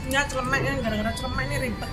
Ya celemek ya, gara-gara celemek ini ribet.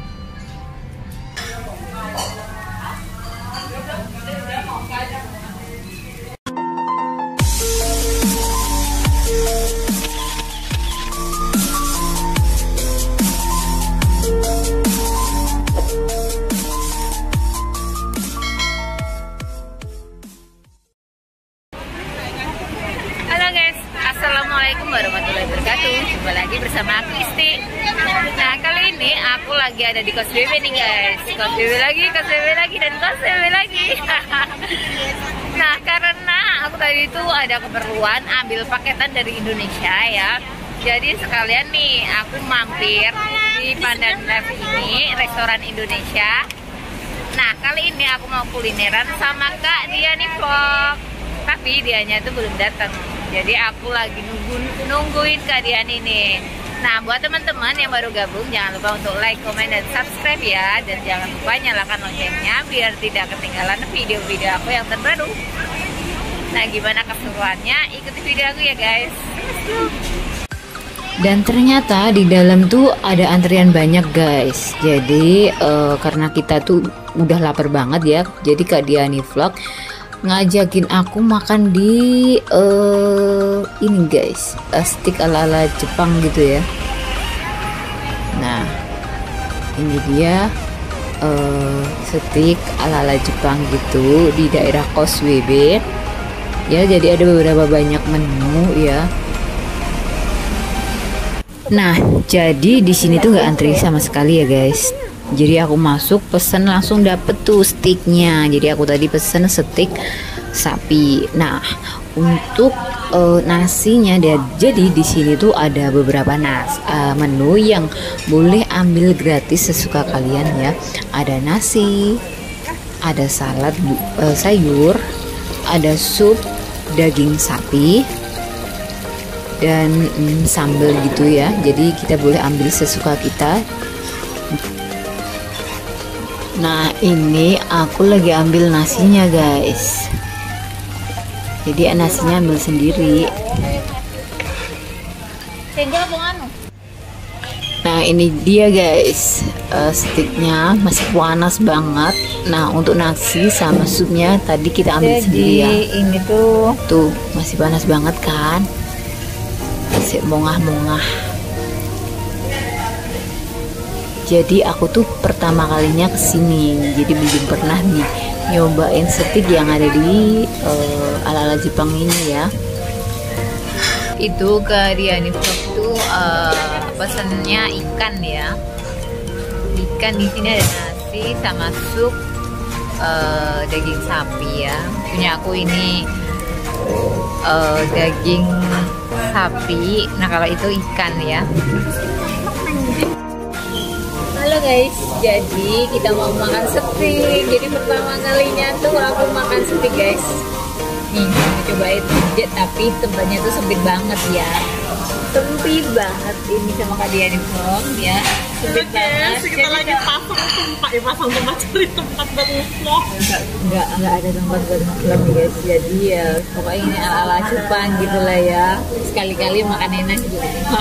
Halo guys, assalamualaikum warahmatullahi wabarakatuh. Jumpa lagi bersama aku Isti. Nah kali ini aku lagi ada di kos BB nih guys. Kos BB lagi, kos BB lagi, dan kos BB lagi. Nah karena aku tadi itu ada keperluan ambil paketan dari Indonesia ya. Jadi sekalian nih aku mampir di Pandan Live ini, restoran Indonesia. Nah kali ini aku mau kulineran sama Kak Diani Vlog. Tapi dianya tuh belum datang. Jadi aku lagi nungguin Kak Diani nih. Nah buat teman-teman yang baru gabung, jangan lupa untuk like, komen, dan subscribe ya. Dan jangan lupa nyalakan loncengnya biar tidak ketinggalan video-video aku yang terbaru. Nah gimana keseruannya? Ikuti video aku ya guys. Dan ternyata di dalam tuh ada antrian banyak guys. Jadi karena kita tuh udah lapar banget ya. Jadi Kak Diani Vlog ngajakin aku makan di ini guys, steak ala-ala Jepang gitu ya. Nah ini dia steak ala-ala Jepang gitu di daerah Kos WB ya. Jadi ada beberapa banyak menu ya. Nah jadi di sini tuh nggak antri sama sekali ya guys. Jadi aku masuk pesen langsung dapet tuh steaknya. Jadi aku tadi pesen steak sapi. Nah untuk nasinya jadi di sini tuh ada beberapa menu yang boleh ambil gratis sesuka kalian ya. Ada nasi, ada salad sayur, ada sup daging sapi, dan sambal gitu ya. Jadi kita boleh ambil sesuka kita. Nah ini aku lagi ambil nasinya guys. Jadi nasinya ambil sendiri. Nah ini dia guys, steaknya masih panas banget. Nah untuk nasi sama supnya tadi kita ambil sendiri ya. Ini tuh masih panas banget kan, masih mongah-mongah. Jadi aku tuh pertama kalinya kesini, jadi belum pernah nih nyobain steak yang ada di ala-ala Jepang ini ya. itu ke Diani Vlog tuh pesennya ikan ya. Ikan di sini ada nasi sama sup daging sapi ya. Punya aku ini daging sapi. Nah kalau itu ikan ya. Halo guys, jadi kita mau makan steak. Jadi pertama kalinya tuh aku makan steak guys. Nih, aku cobain aja, tapi tempatnya tuh sempit banget ya. Sempit banget ini sama Kak Diani Vlog ya. Sempit banget. Kita lagi pasang tempat cari tempat buat vlog. Enggak ada tempat buat vlog guys. Jadi ya pokoknya ini ala-ala Jepang gitu lah ya. Sekali-kali makan enak gitu.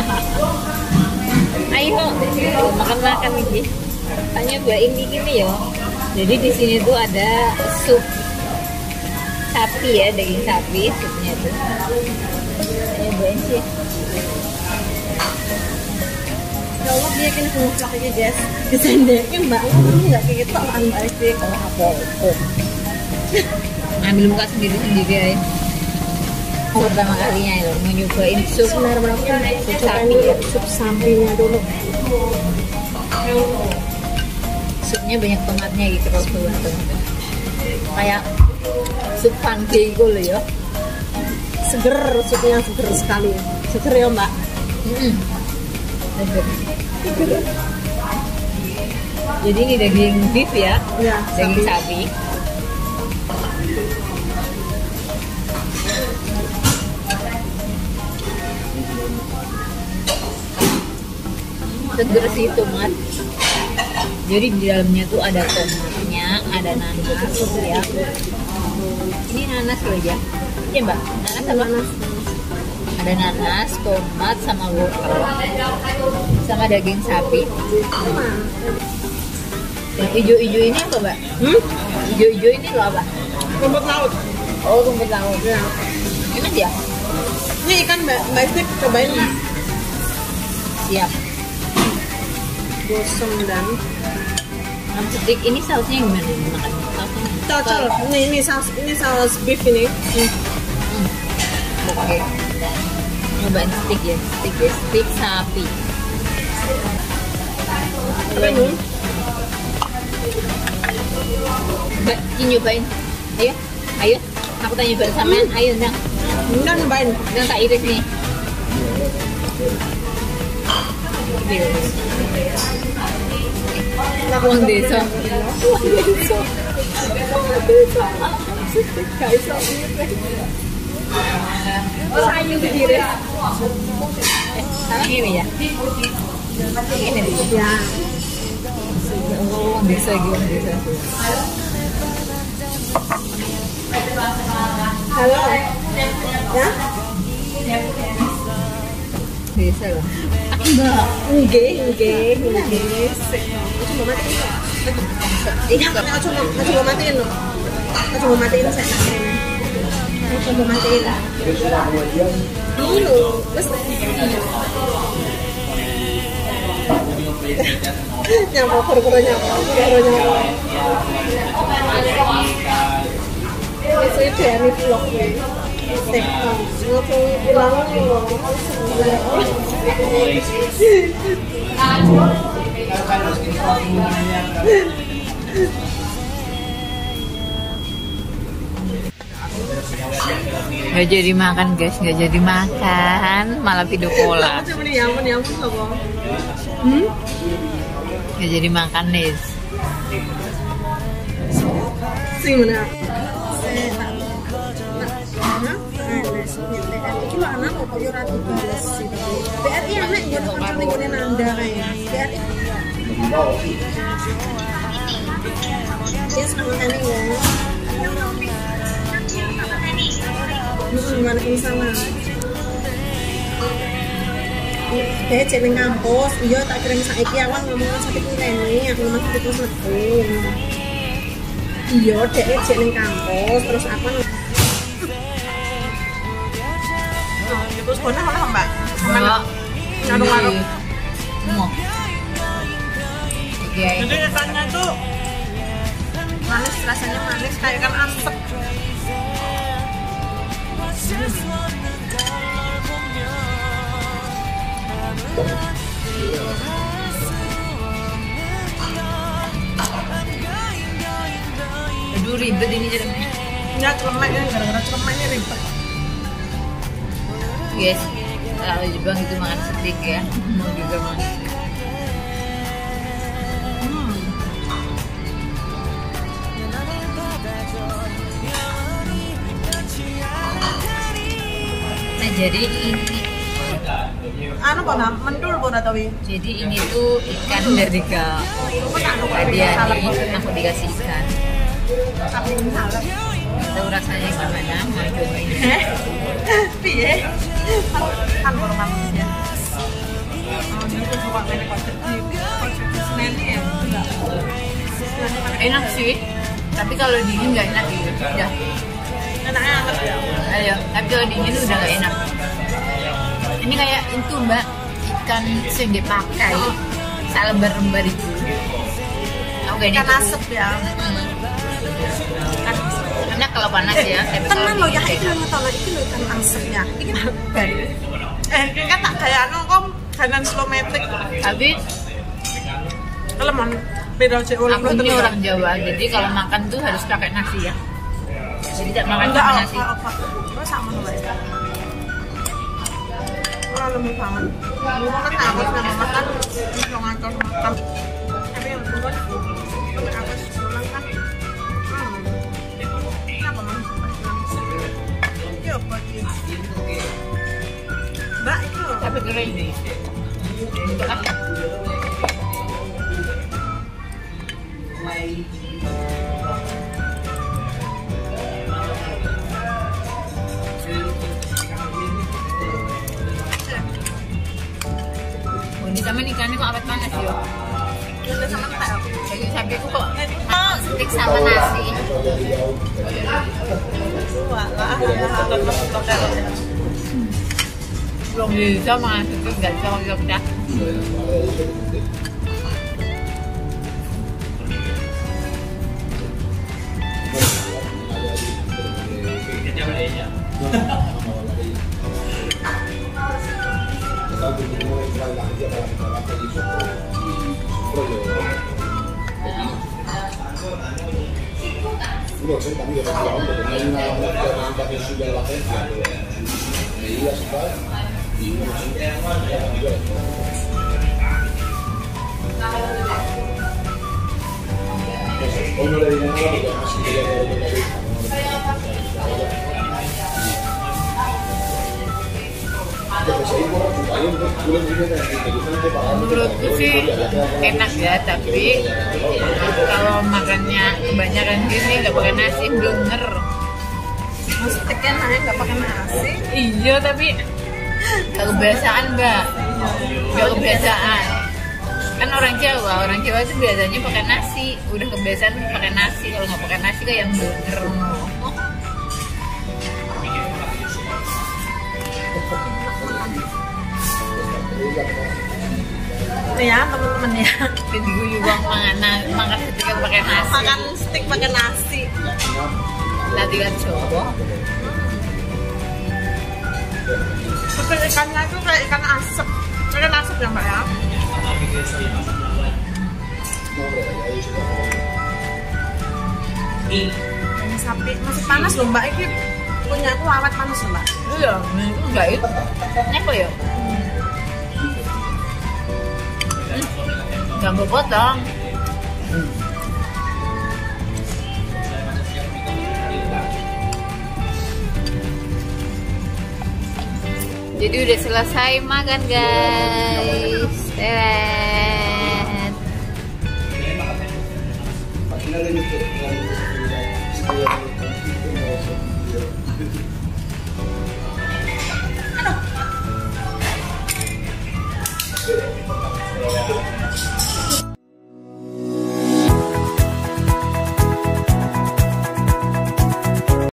Ayo makan nih. Tanya buat ini gini ya. Jadi di sini tuh ada sup sapi ya, daging sapi supnya tuh. Tanya buatin sih. Kalau dia kan nguflak aja Jess. Disendekin mbak, kamu nggak kayak gitu ambil sih kalau apa? Ambil muka sendiri ya. Pertama kalinya ya mau nyobain sup sapi ya. Sup sapinya dulu. Supnya banyak tomatnya gitu kalau teman-teman. Kayak sup pangke gitu loh ya. Seger, supnya seger sekali. Seger ya mbak. Seger. Jadi ini daging beef ya, daging sapi. Seger sih tomat. Jadi di dalamnya tuh ada tomatnya, ada nanas ya. Ini nanas loh ya. Iya mbak, nanas apa? Nanas. Ada nanas, tomat, sama wortel, sama daging sapi. Yang hijau-hijau ini apa, Mbak? Hijau-hijau ini loh apa? Rumput laut. Oh, rumput laut. Ya. Enak ya? Ini ikan Mbak Stik, cobain. Siap. Gosong dan Steak ini sausnya gimana nih makan? cocol. Ini saus beef ini. Oke. Nyobain steak ya, steak sapi. Ini. Mbak, ini nyobain. Ayo. Aku tanya nyobain sampean. Ayo, Ndang. Enggak nyobain. Ndang tak iris nih. Uang desa. Sayang sendiri. Sekarang ini ya. Ini nih. Ya. Uang desa gitu. Halo. Ya? Desa loh. Enggak. Cuma matiin. Ini coba matiin loh. Coba matiin saya. Coba matiin. Dulu. Terus nyampe. Ini dari vlog ini. Nggak jadi makan guys, nggak jadi makan, malah video callan. Nggak jadi makan nih. Sing mana? Iki lho anak kok yo ora dibales sih. BRI anak yo kanca ngene nanda kae. BRI. Yes, aku tadi ya. Waalaikumsalam. Kayak cek ning kampus, iya tak kirim saiki awan ngomong sakit ngene, aku masih terus metu. Iya, dek cek ning kampus, terus aku terus mana Mbak? Ngarung-ngarung. Mau. Jadi ikannya tuh manis, rasanya manis kayak ikan asap. Aduh ribet ini jadinya. Ya celemeknya, gara-gara celemeknya ribet. Guys, kalau Jepang itu makan steak ya, mau juga makan. Nah jadi ini Anu kok mendul kok tahu. Jadi ini tuh ikan dari tadi aku dikasih ikan. Tapi salah. Tahu rasanya gimana? Mau cobain. Piye? Kan baru makannya. Oh, ini tuh suka main konsep ya. Enak sih, tapi kalau dingin nggak enak gitu. Udah. Enaknya anget ya. Ayo, tapi kalau dingin udah nggak enak. Ini kayak itu mbak, ikan yang dipakai salembar-lembar itu. Aku gak Ikan asap ya. Enak kalau panas ya. Tenan lo ya, ikan metode itu lo ikan asap ya. Ini baru. Kan tak kayak anu kok kanan slow metric. Tapi kalau mau beda cek ulang aku ini orang Jawa, jadi kalau makan tuh harus pakai nasi ya. Jadi tidak makan pakai nasi. Apa sama loh ya. Kalau lebih banget. Lu kan harus nama makan, lu ngatur makan. Tapi yang kedua, lu harus pulang kan. Kenapa mas? Iya pagi. Mbak itu. Tapi keren nih. Rasanya kok awet banget sih. Udah sama teh. Daging sapi ku kok stik sama nasi. Walah, Belum bisa makan itu nggak bisa kalau Jogja. Uno cerca muy de bajo, porque hay una presentación suya de la agencia, medidas y tal, y uno hoy no le diré nada porque además si quería que le toque Menurutku sih enak ya, tapi kalau makannya kebanyakan gini nggak pakai nasi denger. Stiknya nanya nggak pakai nasi. Iya tapi nggak kebiasaan mbak, nggak kebiasaan. Kan orang Jawa itu biasanya pakai nasi, udah kebiasaan pakai nasi. Kalau nggak pakai nasi kayak yang denger. Ya teman-teman ya. Jadi gue juga makan ketika pakai nasi. Makan stik pakai nasi. Nanti kan coba. Terus ikannya itu kayak ikan asap. Ikan asap ya mbak ya. Ini sapi masih panas loh mbak. Ini punya aku awet panas loh mbak. Iya, enggak itu. Apa ya? Jangan potong. Jadi udah selesai makan guys. Telet. Al final